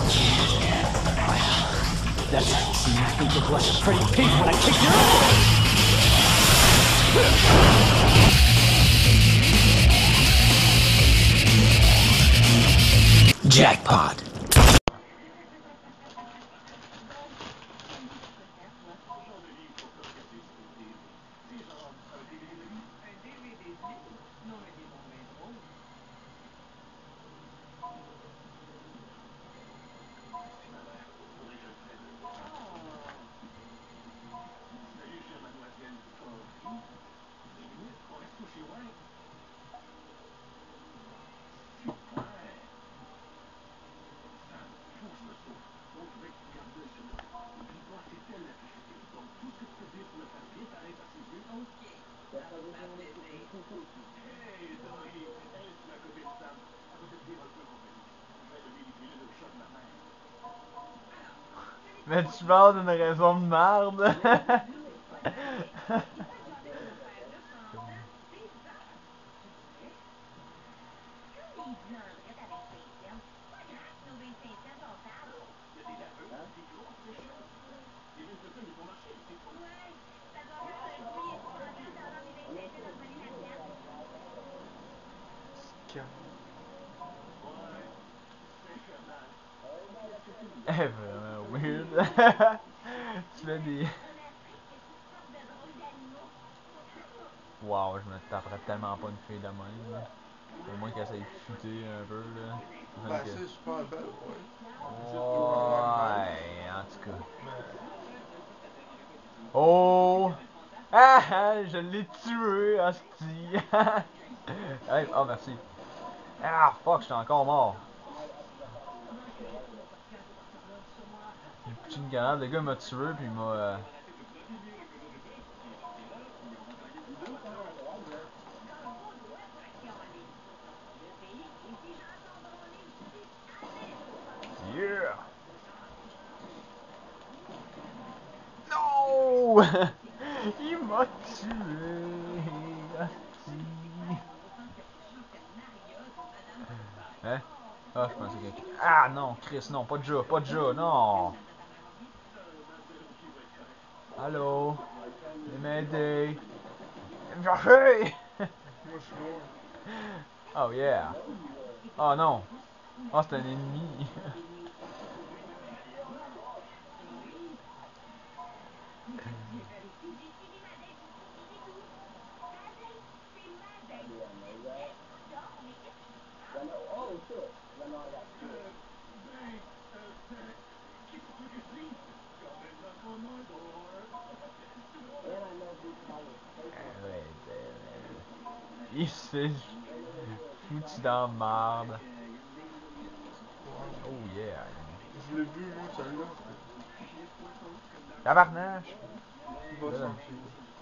That seems to think it was a pretty pig when I kicked your ass! Jackpot! Mais tu parles d'une raison de merde. Eh vraiment weird. Tu fais des... Wow, je me taperais tellement pas une fille de même. Là. Au moins qu'elle essaye de fuiter un peu là. Ben, c'est super belle, ouais. Ouais, en tout cas. Mais. Oh! Ah, ah, je l'ai tué, hostie! Hey, oh, merci. Ah, fuck, j'étais encore mort. J'ai poussé une grenade, le gars m'a tué, puis il m'a... Yeah! No! Il m'a tué! Hostie! Hein? Ah, je pensais que... Ah non, Chris, non, pas de jeu, pas de jeu, non! Allô? Venez m'aider! Viens me chercher! Moi, je suis loin. Oh yeah! Oh non! Oh, c'est un ennemi! Il s'est foutu dans la marde. Ouais. Oh yeah! Je l'ai vu, moi, celle-là. Tabarnache! Il va Là, s'enfuir.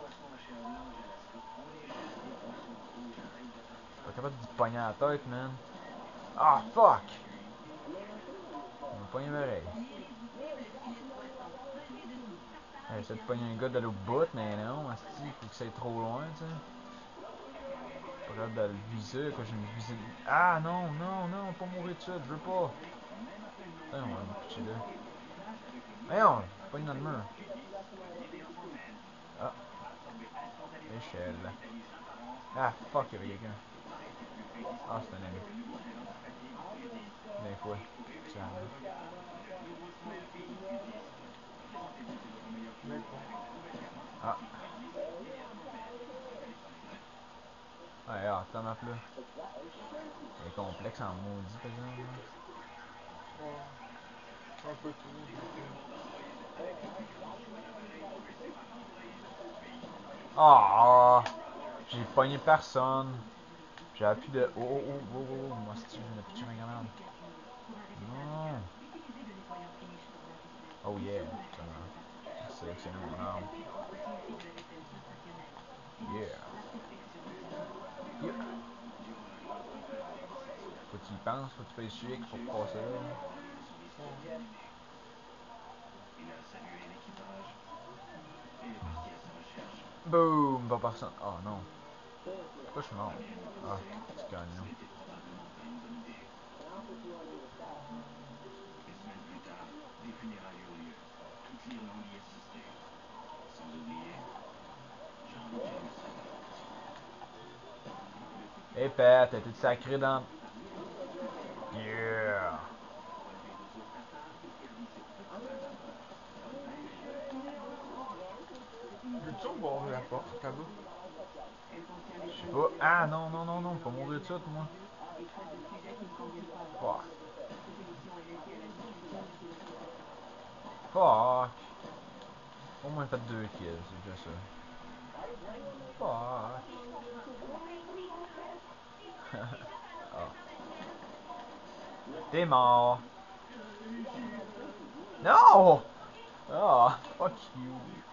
pas capable d'y pogner à la tête, man. Ah, fuck! On va pogner pareil. J'essaie de pogner un gars de l'autre bout, mais non, asti, il faut que ça aille trop loin, tu sais. Pas capable de le viser, quoi, j'ai une visée. Ah non, non, non, pas mourir de suite, je veux pas. Putain, on va me pitcher là. Voyons, pogne dans le mur. Ah, échelle. Ah, fuck, il y avait quelqu'un. Ah, c'est un ami. Des fois, ça arrive. D'accord. Ah, ouais, ah, ta map là. Elle est complexe en maudit, par exemple. Ouais. Un peu trop, des fois. Ah, j'ai pogné personne. J'ai appuyé de. Oh, oh, oh, oh, oh, moi, si je viens de pitcher ma grenade. Non. Oh yeah, absolument. Sélectionner mon arme. Yeah. Yeah. Faut que tu y penses, faut que tu fasses chic pour passer là. Ouais. Boom, pas personne. Oh non. Pourquoi je suis mort? Ah, petit gagnon. Hey Pat, t'as été sacré dans... Yeah! Peux-tu ouvrir la porte là-bas? Je sais pas. Ah non, non, non, non, pas mourir de suite, moi. Fuck. Fuck. Au moins fait 2 kills, c'est déjà ça. Fuck. Ah. T'es mort. Non! Ah, fuck you.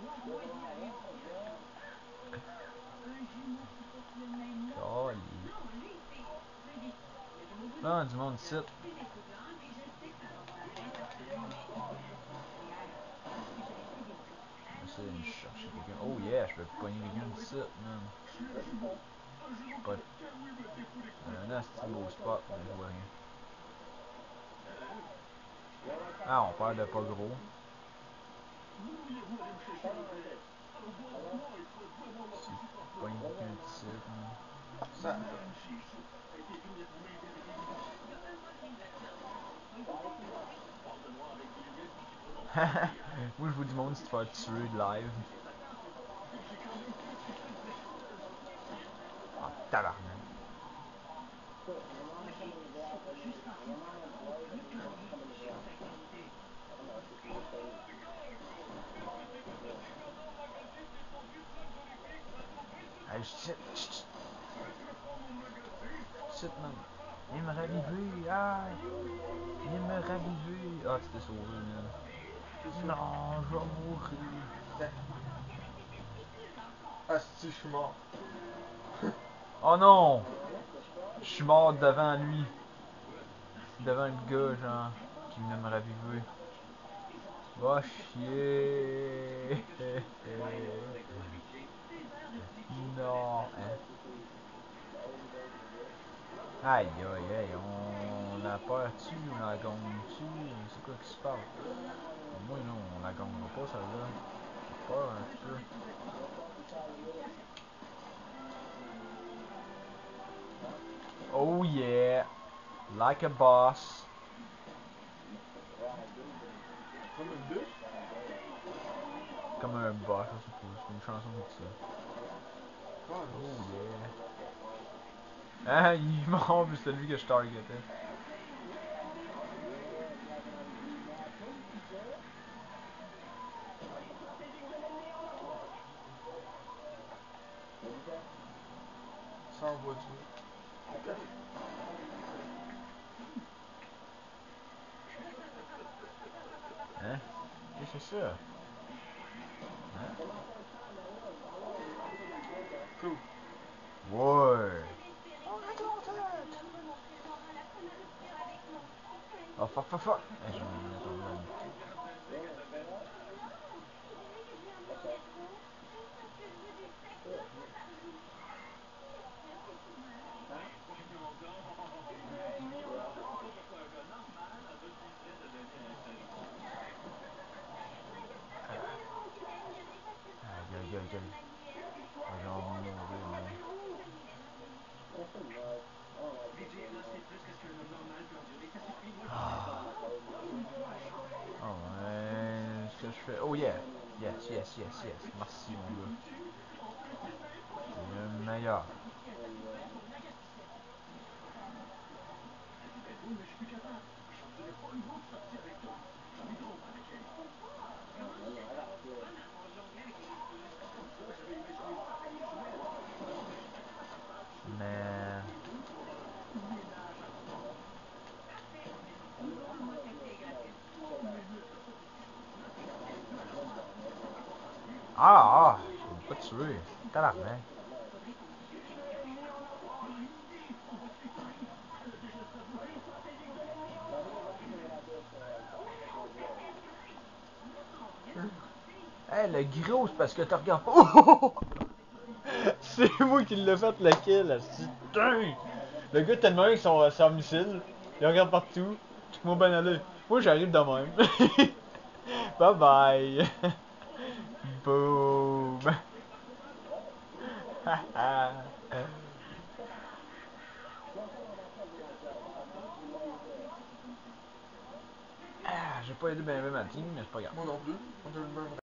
Cali. Ah, du monde ici. J'essaie de chercher quelqu'un. Oh yeah, je peux pogner quelqu'un d'ici, man. Pas un asti beau spot, mais je vois rien. Ah, on perd de pas gros. Si je pogne quelqu'un d'ici, man. Ça. Moi, je vous demande si tu vas te tuer de live. Ah, tabarnak. Hey, shit, shit, shit, man. Viens me raviver, ah! Viens me raviver. Ah, tu t'es sauvé, man. Non, je vais mourir. Ah, si, je suis mort. Oh non! Je suis mort devant lui. Devant le gars, genre, qui venait me raviver. Va chier! Non, hein? Aïe aïe aïe, on la perd-tu, on la gagne-tu? C'est quoi qui se passe? Moi non, on la gagnera pas celle-là. J'ai peur un petit peu. Oh yeah! Like a boss. Comme une bûche? Comme un boss, je sais pas, c'est une chanson comme ça. Oh Calice. yeah! Ah, il est mort, mais c'était lui que je targetais. Ça envoie du. Hein? Qu'est-ce que c'est ça? Hein? Cool. Ouais! Oh fuck fuck fuck! Eh, je vais tomber là. Aïe aïe aïe aïe. Ah, j'ai envie de mourir, man. Ah. Oh ouais, ce que je fais. Oh yeah! Yes, yes, yes, yes. Merci mon gars. T'es le meilleur. Man. Ah, ah! Je l'ai pas tué. Tabarnak. Hey, le gros, c'est parce que tu regardes pas. Oh! C'est moi qui l'ai fait le kill, asti. Putain! Le gars tellement avec son missile, il regarde partout. Check-moi ben aller. Moi j'arrive de même. Bye bye. Boom. Ah, j'ai pas aidé bien ma team, mais c'est pas grave. Moi non plus. On a une bonne